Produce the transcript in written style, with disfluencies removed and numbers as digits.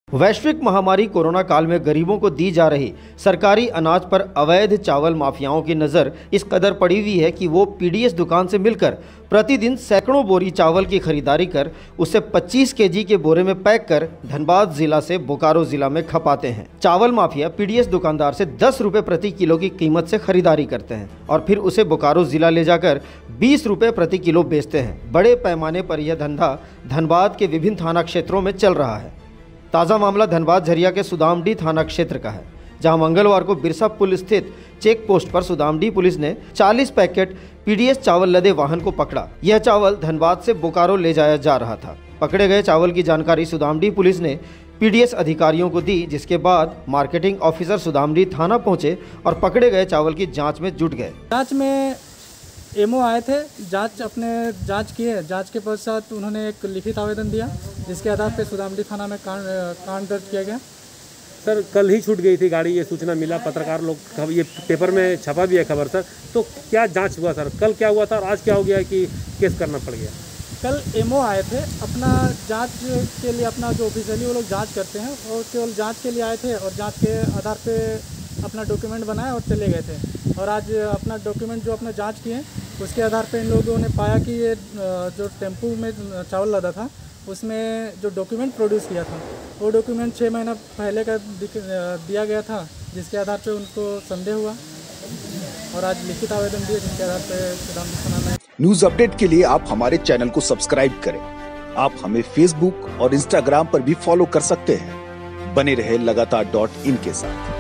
वैश्विक महामारी कोरोना काल में गरीबों को दी जा रही सरकारी अनाज पर अवैध चावल माफियाओं की नज़र इस कदर पड़ी हुई है कि वो पीडीएस दुकान से मिलकर प्रतिदिन सैकड़ों बोरी चावल की खरीदारी कर उसे 25 केजी के बोरे में पैक कर धनबाद जिला से बोकारो जिला में खपाते हैं। चावल माफिया पीडीएस दुकानदार से 10 रुपये प्रति किलो की कीमत से खरीदारी करते हैं और फिर उसे बोकारो जिला ले जाकर 20 रुपये प्रति किलो बेचते हैं। बड़े पैमाने पर यह धंधा धनबाद के विभिन्न थाना क्षेत्रों में चल रहा है। ताज़ा मामला धनबाद झरिया के सुदामडी थाना क्षेत्र का है, जहां मंगलवार को बिरसा पुल स्थित चेक पोस्ट पर सुदामडी पुलिस ने 40 पैकेट पीडीएस चावल लदे वाहन को पकड़ा। यह चावल धनबाद से बोकारो ले जाया जा रहा था। पकड़े गए चावल की जानकारी सुदामडी पुलिस ने पीडीएस अधिकारियों को दी, जिसके बाद मार्केटिंग ऑफिसर सुदामडी थाना पहुंचे और पकड़े गए चावल की जाँच में जुट गए। जाँच में एमओ आए थे, जांच किए। जांच के पश्चात उन्होंने एक लिखित आवेदन दिया, जिसके आधार पर सुदामडी थाना में कांड दर्ज किया गया। सर, कल ही छूट गई थी गाड़ी, ये सूचना मिला, पत्रकार लोग, ये पेपर में छपा भी है खबर सर। तो क्या जांच हुआ सर? कल क्या हुआ था और आज क्या हो गया कि केस करना पड़ गया? कल एमओ आए थे, अपना जांच के लिए, अपना जो ऑफिशियली वो लोग जांच करते हैं, और केवल जांच के लिए आए थे और जांच के आधार पे अपना डॉक्यूमेंट बनाए और चले गए थे। और आज अपना डॉक्यूमेंट जो अपना जांच किए, उसके आधार पे इन लोगों ने पाया कि ये जो टेम्पू में चावल लदा था, उसमें जो डॉक्यूमेंट प्रोड्यूस किया था, वो डॉक्यूमेंट 6 महीना पहले का दिया गया था, जिसके आधार पे उनको संदेह हुआ और आज लिखित आवेदन दिए, जिसके आधार पे सुदामडी थाना में। न्यूज अपडेट के लिए आप हमारे चैनल को सब्सक्राइब करें। आप हमें फेसबुक और इंस्टाग्राम पर भी फॉलो कर सकते हैं। बने रहे लगातार .in के साथ।